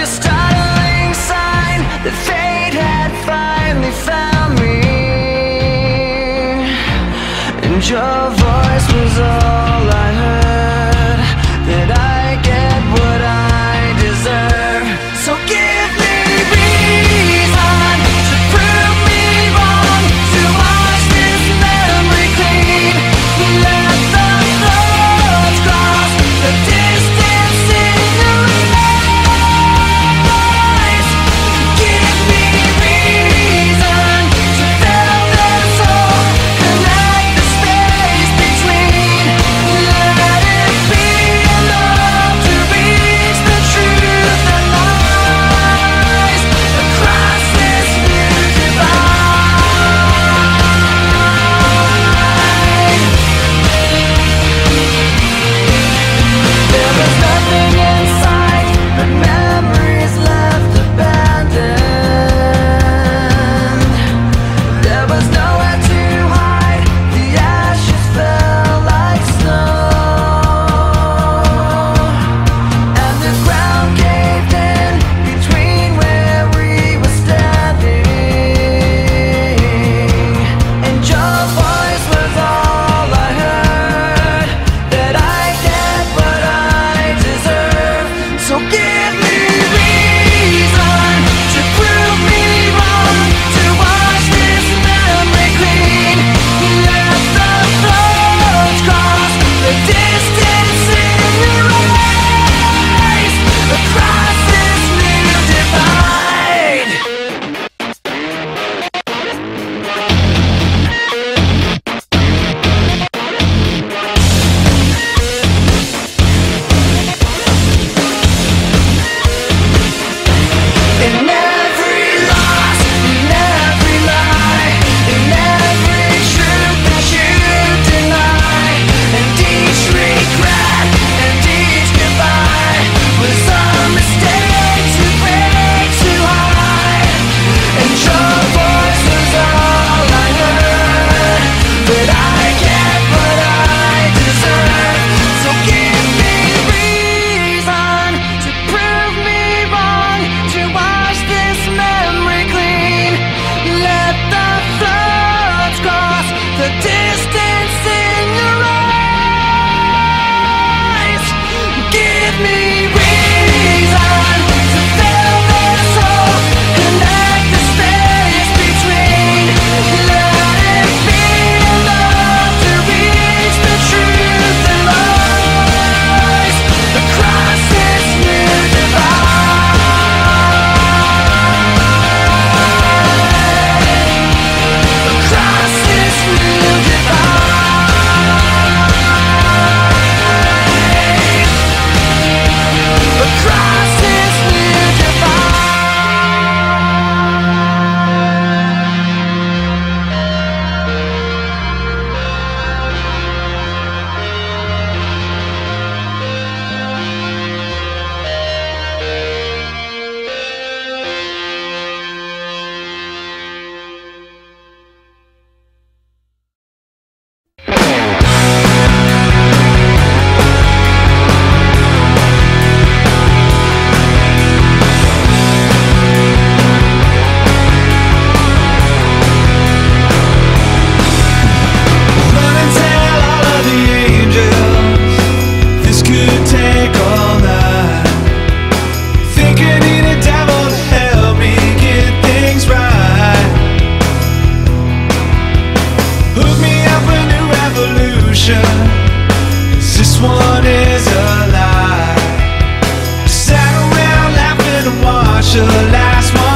startling sign that fate had finally found me, and your voice was all I heard, that I get what I deserve. So give me reason to prove me wrong, to wash this memory clean. Let the thoughts cross the distance in your eyes. Give me reason to fill this hole, connect the space between. Let it be enough to reach the truth that lies across this new divide. There was nothing in sight but memories left abandoned. There was nowhere to hide, the ashes fell like snow, and the ground caved in between where we were standing. And your voice was all I heard, that I get what I deserve. So give me reason to prove me wrong, to wash this memory clean. Let the thoughts cross the distance in your eyes across this new divide. In every loss, in every lie, in every truth that you deny, and each regret and each goodbye was a mistake too great to hide. And your voice was all I heard, but I get what I deserve. So give me reason to prove me wrong, to wash this memory clean. Let the thoughts cross the distance in your eyes. Give me reason to fill this hole, connect the space between. Let it be enough to reach the truth that lies across this new divide. Across this new divide. Across this new divide. Run and tell all of the angels, this could take all night. Think I need a devil to help me get things right. Hook me up a new revolution, 'cause this one is a lie. Sat around laughing and watched the last one